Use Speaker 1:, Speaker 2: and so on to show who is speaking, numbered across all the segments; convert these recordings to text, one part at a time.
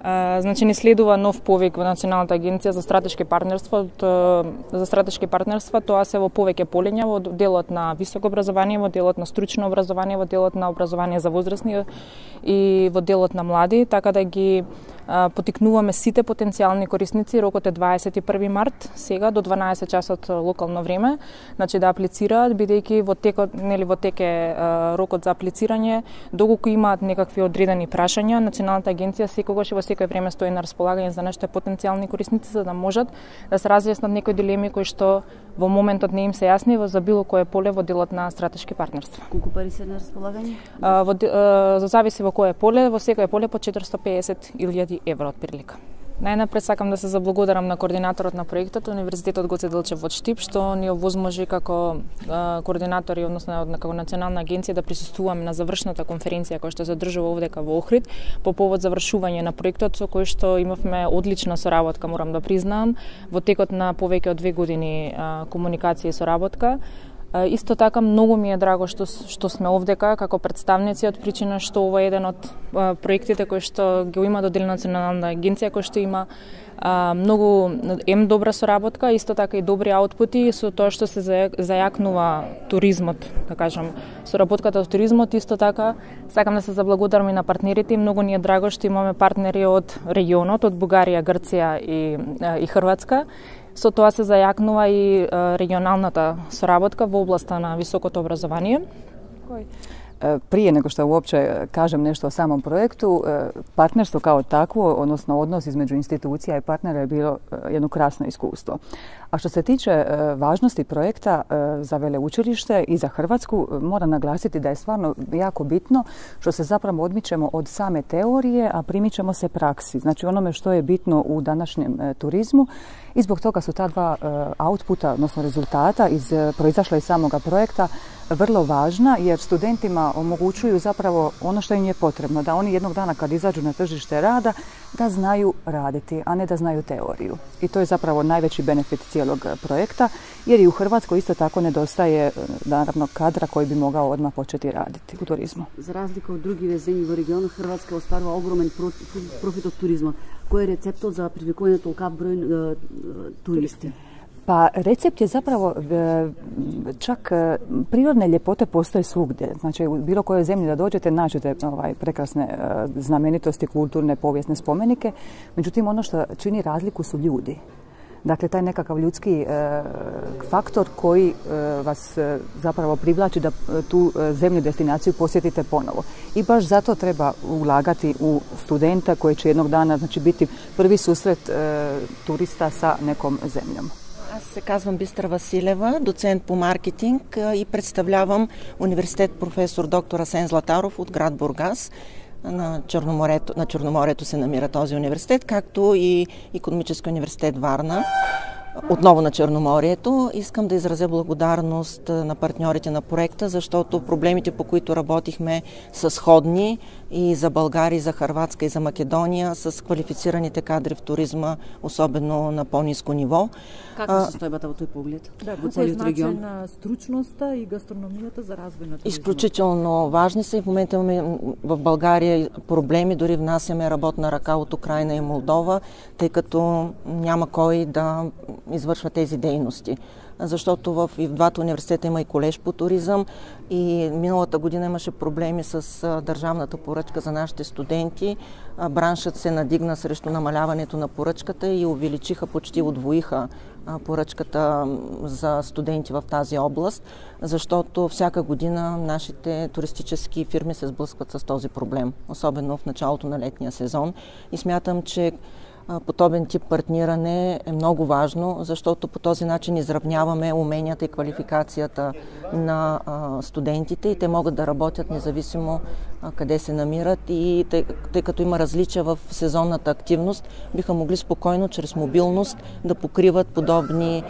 Speaker 1: Значи не следува нов повик во Националната агенција за стратешки партнерство. Тоа се во повеќе полиња, во делот на високо образование, во делот на стручно образование, во делот на образование за возрастни и во делот на млади, така да ги потикнуваме сите потенцијални корисници. Рокот е 21 март, сега до 12 часот локално време, значи да аплицираат, бидејќи во тек е рокот за аплицирање, доколку имаат некакви одредени прашања, Националната агенција секогаш и во секој време стои на располагање за нашите потенцијални корисници, за да можат да се разјаснат некои дилеми кои што во моментот не им се јасни за било кое поле во делот на стратешки партнерства.
Speaker 2: Колку пари се на располагање?
Speaker 1: Зависи во кое поле, во секое поле по 450.000 евро отприлика. Најнапред сакам да се заблагодарам на координаторот на проектот, Универзитетот Гоце Делчев од Штип, што ни овозможи како координатори, односно како Национална агенција, да присуствуваме на завршната конференција која што се одржува овдека во Охрид по повод завршување на проектот, со кој што имавме одлична соработка, морам да признаам, во текот на повеќе од 2 години комуникација и соработка. Исто така многу ми е драго што сме овдека како представници, од причина што ова е еден од проектите кои што го има доделена Национална агенција, кој што има многу добра соработка, исто така и добри аутпути со тоа што се зајакнува туризмот, да кажам, соработката во туризмот. Исто така сакам да се заблагодарам и на партнерите. Многу ни е драго што имаме партнери од регионот, од Бугарија, Грција и Хрватска. Со тоа се зајакнува и регионалната соработка во областа на високото образование.
Speaker 3: Prije nego što uopće kažem nešto o samom projektu, partnerstvo kao takvo, odnosno odnos između institucija i partnera je bilo jedno krasno iskustvo. A što se tiče važnosti projekta za veleučilište i za Hrvatsku, moram naglasiti da je stvarno jako bitno što se zapravo odmičemo od same teorije, a primičemo se praksi. Znači onome što je bitno u današnjem turizmu, i zbog toga su ta dva outputa, odnosno rezultata proizašla iz samoga projekta vrlo važna, jer studentima omogućuju zapravo ono što im je potrebno, da oni jednog dana kad izađu na tržište rada da znaju raditi, a ne da znaju teoriju. I to je zapravo najveći benefit cijelog projekta, jer i u Hrvatskoj isto tako nedostaje naravno kadra koji bi mogao odmah početi raditi u turizmu.
Speaker 2: За разлика од други земји во регионот, Хрватска остварува огромен профит од туризмот. Кој е рецептот за привлекување на толкав број туристи?
Speaker 3: Pa recept je zapravo čak prirodne ljepote postoje svugdje. Znači u bilo kojoj zemlji da dođete nađete prekrasne znamenitosti, kulturne, povijesne spomenike. Međutim, ono što čini razliku su ljudi. Dakle, taj nekakav ljudski faktor koji vas zapravo privlači da tu zemlju, destinaciju posjetite ponovo. I baš zato treba ulagati u studenta koji će jednog dana biti prvi susret turista sa nekom zemljom.
Speaker 4: Аз се казвам Бистра Василева, доцент по маркетинг и представлявам университет професор доктор Асен Златаров от град Бургас. На Черноморието се намира този университет, както и Икономически университет Варна, отново на Черноморието. Искам да изразя благодарност на партньорите на проекта, защото проблемите, по които работихме, са сходни и за България, и за Хърватска, и за Македония, с квалифицираните кадри в туризма, особено на по-ниско ниво.
Speaker 2: Каква е состојбата во тој поглед?
Speaker 5: Во целиот регион? На стручноста и гастрономијата за развој на туризмот.
Speaker 4: Изключително важни са и в момента имаме в България проблеми, дори внасяме работна ръка от Украина и Молдова, тъй като няма кой да извършва тези дейности. Защото и в двата университета има и колеж по туризъм и миналата година имаше проблеми с държавната поръчка за нашите студенти. Браншът се надигна срещу намаляването на поръчката и увеличиха, почти удвоиха поръчката за студенти в тази област, защото всяка година нашите туристически фирми се сблъскват с този проблем, особено в началото на летния сезон. И смятам, че подобен тип партниране е много важно, защото по този начин изравняваме уменията и квалификацията на студентите и те могат да работят независимо къде се намират и тъй като има различия в сезонната активност, биха могли спокойно чрез мобилност да покриват подобни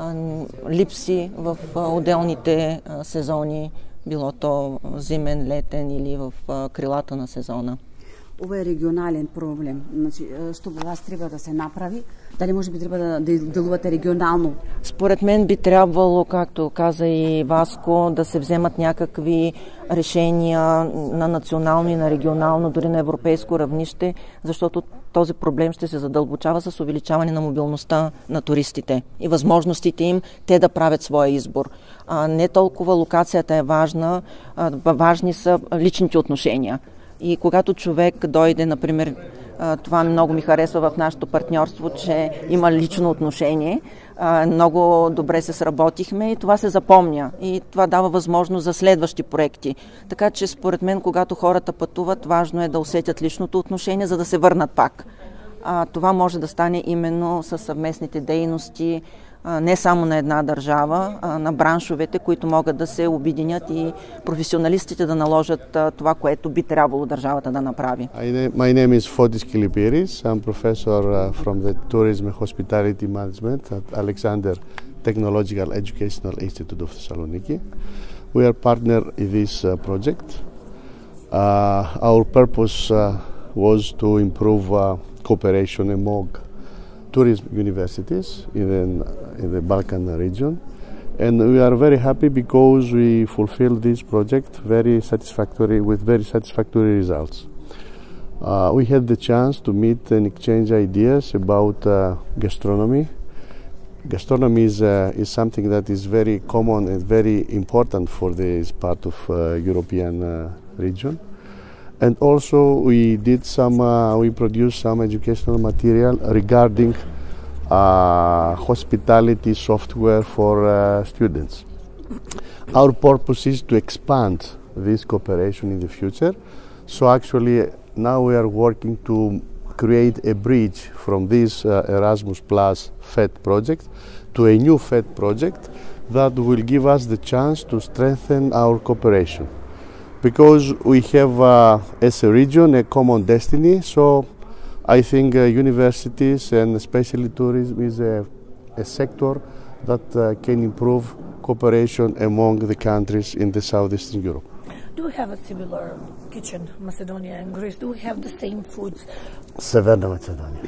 Speaker 4: липси в отделните сезони, било то зимен, летен или в крилата на сезона.
Speaker 2: Ова е регионален проблем. Значи, што во вас треба да се направи? Дали може би треба да делувате регионално?
Speaker 4: Според мен би трябвало, както каза и Васко, да се вземат някакви решения на национално и на регионално, дори на европейско равнище, защото този проблем ще се задълбочава с увеличаване на мобилността на туристите и възможностите им те да правят своя избор. Не толкова локацията е важна, важни са личните отношения. И когато човек дойде, например, това много ми харесва в нашето партньорство, че има лично отношение, много добре се сработихме и това се запомня. И това дава възможност за следващи проекти. Така че според мен, когато хората пътуват, важно е да усетят личното отношение, за да се върнат пак. Това може да стане именно със съвместните дейности, не само на една държава, на браншовете, които могат да се обединят и професионалистите да наложат това, което би трябвало държавата да направи.
Speaker 6: My name is Fotis Kilipiris. I'm professor from the Tourism and Hospitality Management at Alexander Technological Educational Institute of Thessaloniki. We are partner in this project. Our purpose was to improve cooperation among tourism universities in the Balkan region, and we are very happy because we fulfilled this project with very satisfactory results. We had the chance to meet and exchange ideas about gastronomy. Gastronomy is something that is very common and very important for this part of European region. And also we produced some educational material regarding hospitality software for students. Our purpose is to expand this cooperation in the future. So actually now we are working to create a bridge from this Erasmus Plus FED project to a new FED project that will give us the chance to strengthen our cooperation. Because we have, as a region, a common destiny, so I think universities and especially tourism is a sector that can improve cooperation among the countries in the southeastern Europe.
Speaker 7: Do we have a similar kitchen, Macedonia and Greece? Do we have the same foods?
Speaker 6: Severna Macedonia.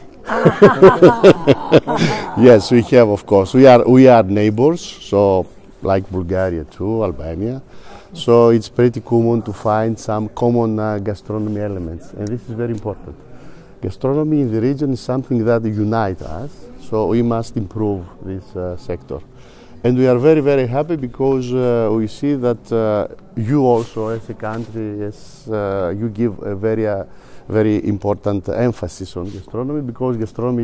Speaker 6: Yes, we have, of course. We are neighbors, so like Bulgaria too, Albania. So it's pretty common to find some common gastronomy elements, and this is very important. Gastronomy in the region is something that unites us, so we must improve this sector. And we are very, very happy because we see that you also, as a country, you give a very important emphasis on gastronomy, because gastronomy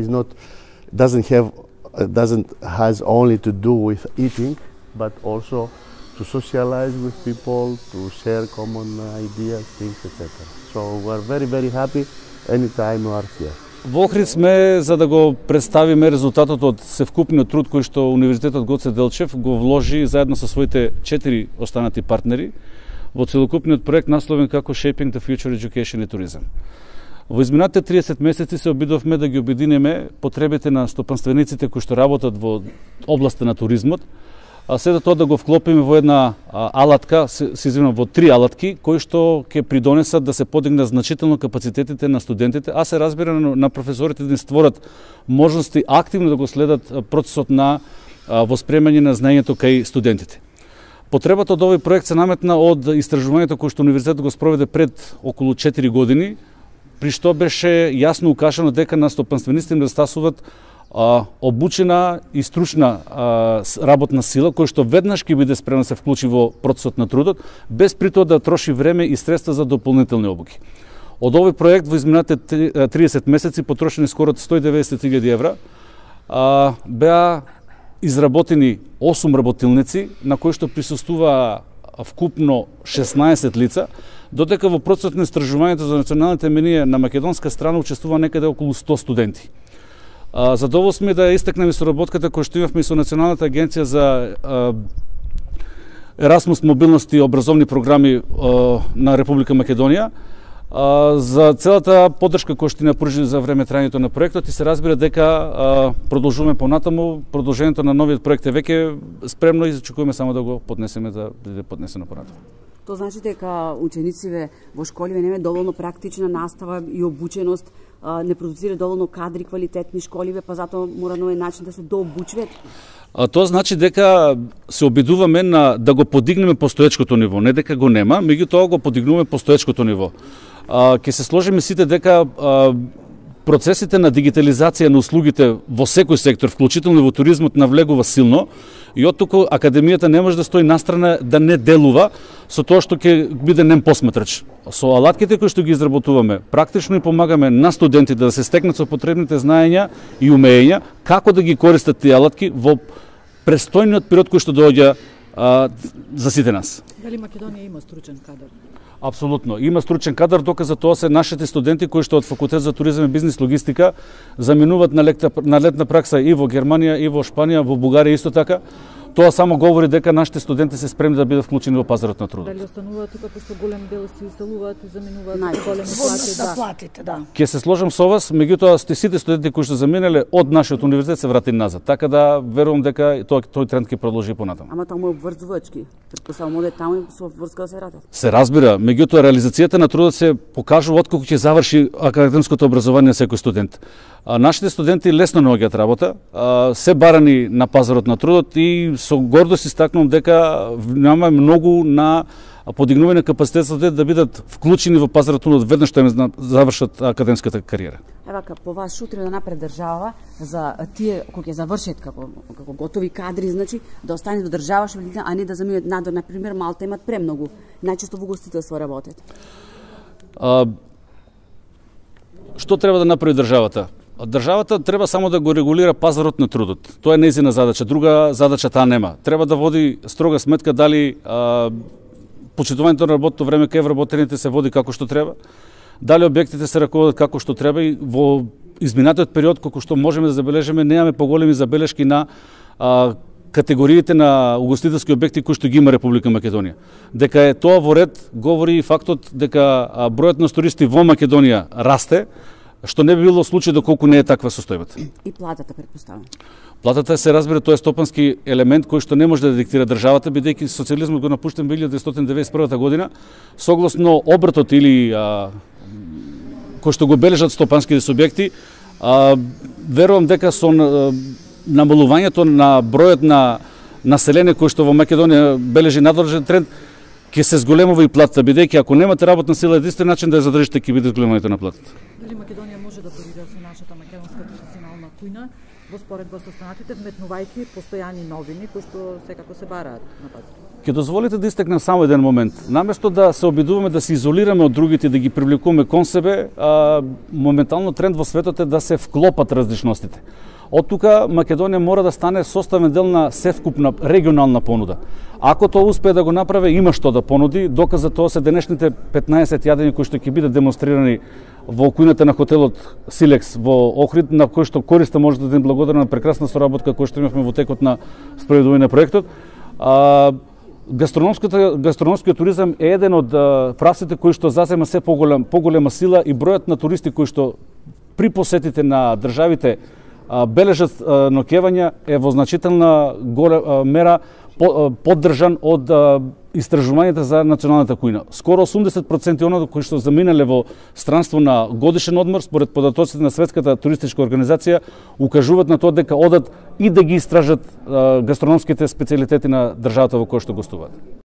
Speaker 6: has only to do with eating, but also to socialize with people, to share common ideas, things, etc. So we're very, very happy anytime you are here.
Speaker 8: Во Охрид сме за да го представиме резултатот од севкупниот труд кој што Универзитетот Гоце Делчев го вложи заедно со своите 4 останати партнери во целокупниот проект насловен како Shaping the Future Education and Tourism. Во изминатите 30 месеци се обидовме да ги обединиме потребите на стопанствениците кои што работат во областа на туризмот, а седа тоа да го вклопиме во една алатка, во 3 алатки, кои што ќе придонесат да се подигнат значително капацитетите на студентите, а се разбира на професорите да створат можности активно да го следат процесот на воспремање на знаењето кај студентите. Потребата од овој проект се наметна од истражувањето кој што универзитетот го спроведе пред околу 4 години, при што беше јасно укажано дека на стопанствениците недостасуваат обучена и стручна работна сила, која што веднаш ќе биде спремна да се вклучи во процесот на трудот, без при тоа да троши време и средства за дополнителни обуки. Од овој проект во изминатите 30 месеци потрошени скоро 190.000 евра, беа изработени 8 работилници, на кои што присуствува вкупно 16 лица, додека во процесот на истражувањето за националните менија на македонска страна учествува некаде околу 100 студенти. Задоволни сме да истакнеме соработката која што имавме со Националната агенција за Ерасмус, мобилност и образовни програми на Република Македонија за целата поддршка која што ни напружи за време трајањето на проектот и се разбира дека продолжуваме понатаму. Продолжението на новиот проект е веќе спремно и зачекуваме само да го поднесеме да биде поднесено понатаму.
Speaker 2: Тоа значи дека учениците во школиве нема доволно практична настава и обученост, не продуцира доволно кадри, квалитетни школиве, па затоа мора на овој начин да се дообучуваат.
Speaker 8: Тоа значи дека се обидуваме да го подигнеме постоечкото ниво, не дека го нема, меѓутоа го подигнуваме постоечкото ниво. Ќе се сложиме сите дека процесите на дигитализација на услугите во секој сектор, вклучително и во туризмот, навлегува силно и оттука академијата не може да стои настрана да не делува со тоа што ќе биде нем посматрач. Со алатките кои што ги изработуваме, практично и помагаме на студентите да се стекнат со потребните знаења и умења како да ги користат тие алатки во престојниот период кој што доаѓа за сите нас.
Speaker 5: Дали Македонија има стручен кадар?
Speaker 8: Апсолутно. Има стручен кадар, доказ за тоа се нашите студенти кои што од факултет за туризам и бизнис логистика заминуваат на летна пракса и во Германија, и во Шпанија, во Бугарија исто така. Тоа само говори дека нашите студенти се спремни да бидат вклучени во пазарот на трудот.
Speaker 5: Дали остануваат тука, пошто голем дел се иселуваат и заминуваат
Speaker 2: Најчесто.
Speaker 5: големи
Speaker 7: Платите, да.
Speaker 8: Ќе се сложам со вас, меѓутоа сите студенти кои што заминале од нашиот универзитет се вратени назад. Така да верувам дека тој тренд ќе продолжи понатаму.
Speaker 2: Ама таму е обврзувачки. Претпоставам оде таму и со врска да се вратат.
Speaker 8: Се разбира, меѓутоа реализацијата на трудот се покажува откако ќе заврши академското образование секој студент. Нашите студенти лесно наоѓаат работа, се барани на пазарот на трудот и со гордост истакнувам дека нема многу на подигнување капацитетот да бидат вклучени во пазарот на трудот веднаш што им завршат академската кариера.
Speaker 2: Евака, по вас што треба да направи држава за тие кои ќе завршат како готови кадри, значи да остане до држава што велика, а не да заминат надвор, на пример Малта имаат премногу, најчесто во гостителство работат.
Speaker 8: Што треба да направи државата? Државата треба само да го регулира пазарот на трудот. Тоа е нејзина задача. Друга задача таа нема. Треба да води строга сметка дали почитувањето на работното време кај вработените се води како што треба, дали објектите се раководат како што треба и во изминатиот период колку што можеме да забележиме немаме поголеми забелешки на категориите на угостителски објекти кои што ги има Република Македонија. Дека е тоа во ред говори и фактот дека бројот на туристи во Македонија расте, што не би било случај доколку не е таква состојбата.
Speaker 2: И платата, претпоставам.
Speaker 8: Платата се разбира, тоа е стопански елемент кој што не може да диктира државата, бидејќи социјализмот го напуштен во 1991 година, согласно обртот или кој што го бележат стопанските субјекти, верувам дека со намалувањето на бројот на население кој што во Македонија бележи надвршен тренд, ќе се зголемува и платата, бидејќи ако немате работна сила, единствен начин да ја задржите ќе биде зголемувањето на платата.
Speaker 5: Дали Македонија може да парира со нашата македонска традиционална кујна во споредба со останатите, вметнувајќи постојани новини кои што секако се бараат на пазарот?
Speaker 8: Ќе дозволите да истекнем само еден момент. Наместо да се обидуваме да се изолираме од другите, да ги привлекуваме кон себе, моментално тренд во светот е да се вклопат различностите. Од тука Македонија мора да стане составен дел на севкупна регионална понуда. Ако тоа успее да го направи, има што да понуди. Доказ за тоа се денешните 15 јадења кои што ќе бидат демонстрирани во кујната на хотелот Силекс во Охрид, на кој што користа може да им благодарам на прекрасна соработка која што имавме во текот на спроведување на проектот. Гастрономскиот туризам е еден од правците кои што зазема се поголема сила и бројот на туристи кои што при посетите на државите бележат ноќевања е во значителна мера поддржан од истражувањата за националната кујна. Скоро 80% оноа кои што заминале во странство на годишен одмор, според податоците на Светската туристичка организација, укажуваат на тоа дека одат и да ги истражат гастрономските специјалитети на државата во која што гостуваат.